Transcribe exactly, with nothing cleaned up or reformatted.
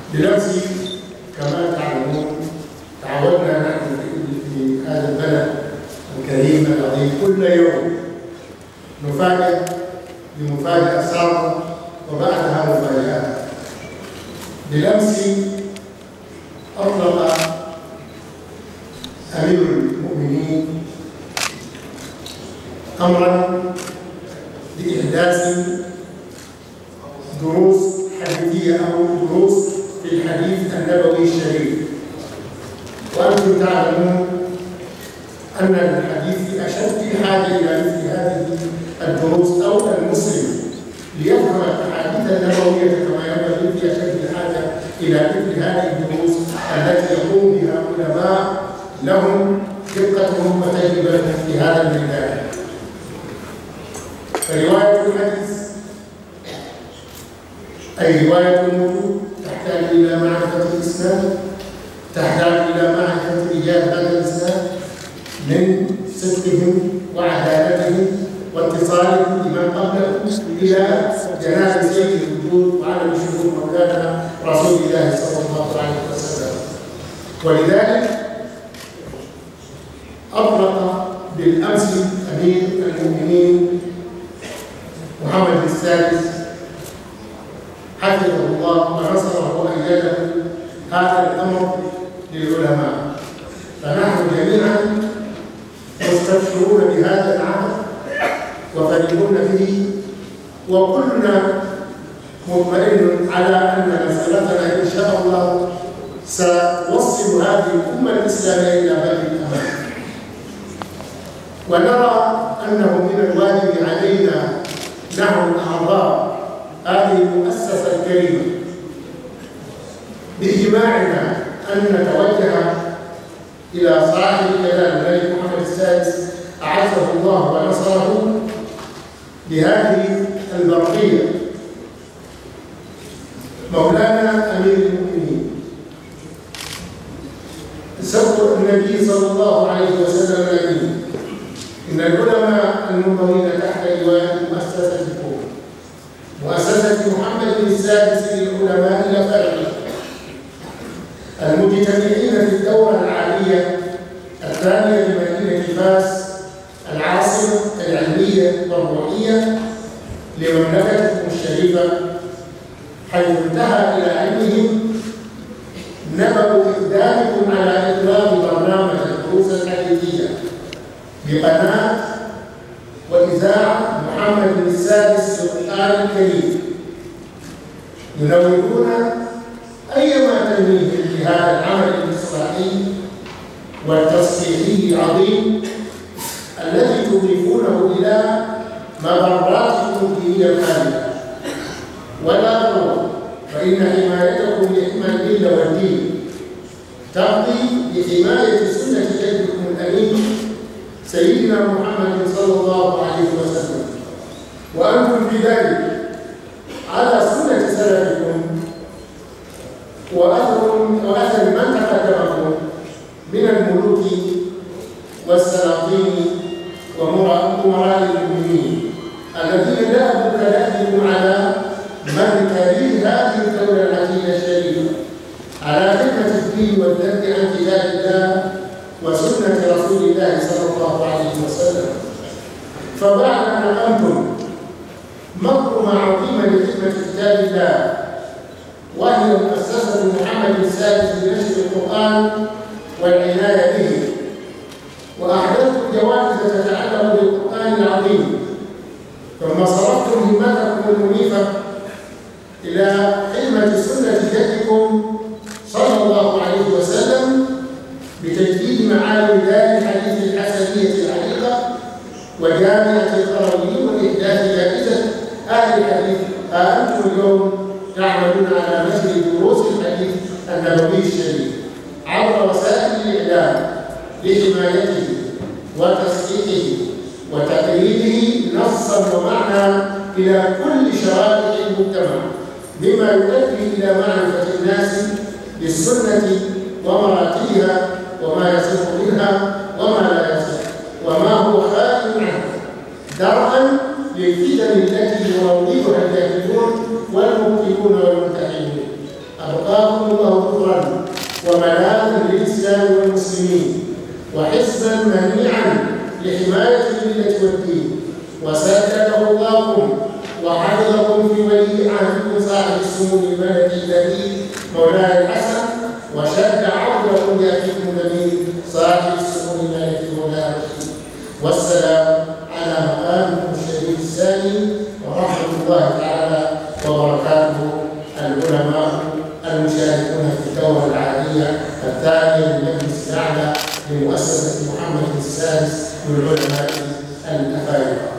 بنفسي كما تعلمون تعودنا نحن في هذا البلد الكريم العظيم كل يوم نفاجأ بمفاجأة سارة وبعدها مفاجآت. بالأمس أطلق أمير المؤمنين أمرا بإحداث دروس حديثية أو دروس في الحديث النبوي الشريف. وأنتم تعلمون أن الحديث أشد حاجة إلى مثل هذه الدروس، أو المسلم ليفهم الأحاديث النبوية كما ينبغي في أشد الحاجة إلى مثل هذه الدروس التي يقوم بها علماء لهم دقتهم وتجربتهم في هذا الميدان. فرواية الحديث أي رواية الوجود تحتاج إلى معرفة الإسلام، تحتاج إلى معرفة رجال هذا الإسلام من صدقهم وعدالتهم واتصالهم بمن قبلهم إلى جناب سيد الوجود وعلم شهود مولانا رسول الله صلى الله عليه وسلم. ولذلك أطلق بالأمس أمير المؤمنين محمد السادس حفظه الله ونصره وأيده هذا الأمر للعلماء، فنحن جميعا مستبشرون بهذا العمل وفرحون به، وكلنا مطمئن على أن مسألتنا إن شاء الله سوصل هذه الأمة الإسلامية إلى بر الأمان. ونرى أنه من الواجب علينا نحن أعضاء هذه المؤسسة الكريمة بإجماعنا أن نتوجه إلى صاحب الجلالة الملك محمد السادس أعزه الله ونصره بهذه البرقية مولانا أمير المؤمنين سبق النبي صلى الله عليه وسلم الأمين إن العلماء المنضوين تحت لواء مؤسستكم مؤسسة محمد السادس للعلماء الأفاضل المجتمعين في الدورة العالية الثانية لمدينة فاس العاصمة العلمية والروحية لمملكتكم الشريفة، حيث انتهى إلى علمهم نبأ إقدامكم على إطلاق برنامج الدروس الحديثية بقناة وإذاعة محمد السادس للقرآن الكريم، ينورون أيما تنويه لهذا العمل الإصلاحي والتصحيحي العظيم الذي تضيفونه إلى مبراتكم الدينية الخالدة. ولا تروا فإن حمايتكم لحمى الملة والدين تقضي بحماية سنة جدكم الأمين سيدنا محمد صلى الله عليه وسلم، وأنتم في ذلك على سنة سلفكم وأثر وأثر من تقدمكم من الملوك والسلاطين وأمراء المؤمنين الذين دابوا كلامهم على من تاريخ هذه الدولة العتيقة الشريفة على خدمة الدين والذب عن كتاب الله وسنة رسول الله صلى الله عليه وسلم. فبعد أن أقمتم مقرمة عظيمة لخدمة كتاب الله وهي مؤسسة محمد السادس لنشر القرآن والعناية به، وأحدثتم جوائز تتعلق بالقرآن العظيم، ثم صرفتم همتكم المنيفة إلى خدمة سنة جدكم صلى الله عليه وسلم بتجديد معالم دار الحديث الحسنية العريقة وجامعة القرويين وإحداث جائزة أهل الحديث. ها أنتم اليوم تعملون على نشر دروس الحديث النبوي الشريف عبر وسائل الإعلام لحمايته وتصحيحه وتقريبه نصا ومعنى إلى كل شرائح المجتمع، مما يؤدي إلى معرفة الناس بالسنة ومراتبها وما يصح منها وما لا يصح وما هو خارج عنه، درءا للفتن التي يروجها الجاهلون والمبطلون والمنتحلون. أبقاكم الله ذكرا وملاذا للإسلام والمسلمين وحزبا منيعا لحماية الملة والدين، وسدد خطاكم وحفظكم في ولي عهدكم صاحب السمو الملكي الذي مولاي الحسن، وشد عرضكم لأخيكم النبي صاحب السمو الملكي مولاي الرشيد. والسلام على مقامكم الشريف الثاني، ورحمة الله تعالى وبركاته العلماء المشاركون في الدورة العالية الثانية للمجلس الأعلى لمؤسسة محمد السادس من العلماء الأفاضل.